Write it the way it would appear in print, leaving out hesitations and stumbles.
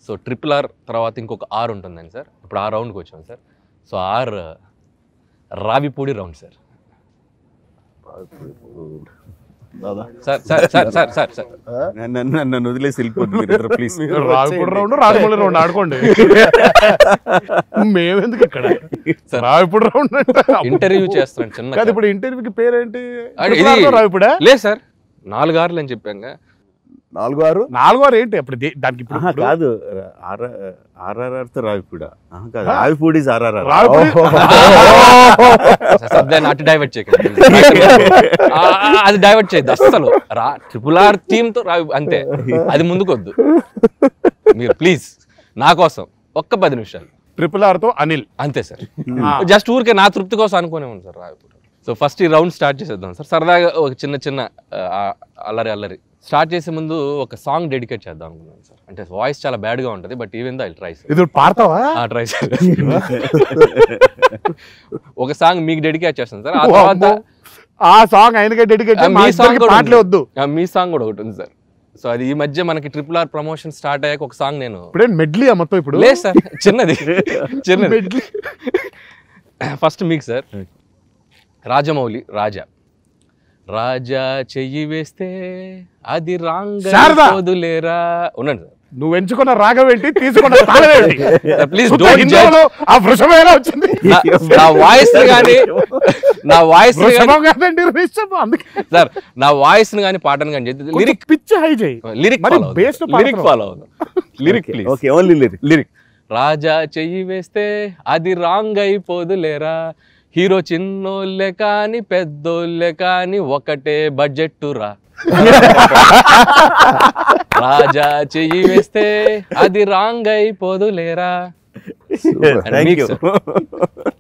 So triple R తర్వాత ఇంకొక are ఉంటుందండి సార్. ఇప్పుడు ఆ రౌండ్కి వచ్చాం sir. So our Ravipudi round sir. Sir sir sir sir sir sir నన్ను వదిలేసి వెళ్ళిపోతుంది please. Ravipudi round Rajamouli round ఆడుకోండి. మేమెందుకు ఇక్కడ రావిపూడి రౌండ్ ఇంటర్వ్యూ చేస్తున్నాను చిన్న. కాదు ఇప్పుడు ఇంటర్వ్యూకి పేరేంటి? రావిపూడా లేదు సార్, 4 ఆర్లు అని చెప్పాங்க. 4 ఆరు ఏంటి అప్పుడు దానికి? కాదు ఆర్ఆర్ఆర్తో రావిపూడా కాదు, రావిపూడి ఆర్ఆర్ఆర్. దాన్ని అటు డైవర్ట్ చేయకండి, అది డైవర్ట్ చేయద్దు అస్సలు. ట్రిపుల్ ఆర్ థీమ్ తో రావి అంతే, అది ముందుకొద్దు మీరు ప్లీజ్. నా కోసం ఒక్క 10 నిమిషాలు. ట్రిపుల్ ఆర్ తో అనిల్ అంతే సార్. జస్ట్ ఊరికే నా తృప్తి కోసం అనుకునే ఉంది సార్ రావిపూడి. సో ఫస్ట్ ఈ రౌండ్ స్టార్ట్ చేసేద్దాం సార్. సరదాగా ఒక చిన్న అల్లరి స్టార్ట్ చేసే ముందు ఒక సాంగ్ డెడికేట్ చేద్దాం అనుకున్నాను సార్. అంటే వాయిస్ చాలా బ్యాడ్ గా ఉంటుంది, but even though I try sir. ఇది పాడతావా? Try sir. ఒక సాంగ్ మీకు డెడికేట్ చేస్తాను సార్. ఆ తర్వాత ఆ సాంగ్ ఆయనకే డెడికేట్. మీ సాంగ్ పాటలే వద్దు, మీ సాంగ్ కూడా ఒకటి ఉంది సార్. సో అది ఈ మధ్య మనకి ట్రిపుల్ ఆర్ ప్రమోషన్ స్టార్ట్ అయ్యాక ఒక సాంగ్ నేను మెడ్లీ మొత్తం ఇప్పుడు లేదు సార్, చిన్నది. ఫస్ట్ మీకు సార్ రాజమౌళి రాజా. రాజా చెయ్యి వేస్తే అది రాంగలేరా. ఉండండి సార్. నువ్వు ఎంచుకున్న రాగం ఏంటి, తీసుకున్న తాళం ఏంటి? ప్లీజ్ ఆ వృషభేలా వచ్చింది. నా వాయిస్ గానీ నా వాయిస్ సార్, నా వాయిస్ గానీ పాటను కానీ లిరిక్ పిచ్ హై చేయి. లిరిక్ ఫాలో అవును. Lyric please. Okay, only lyric. Raja చెయ్యి వేస్తే అది రాంగ్ అయిపోదులేరా, హీరో చిన్నోళ్ళే కాని పెద్దోళ్ళే కాని ఒకటే బడ్జెట్ రా. రాజా చెయ్యి వేస్తే అది రాంగ్ అయిపోదులేరా.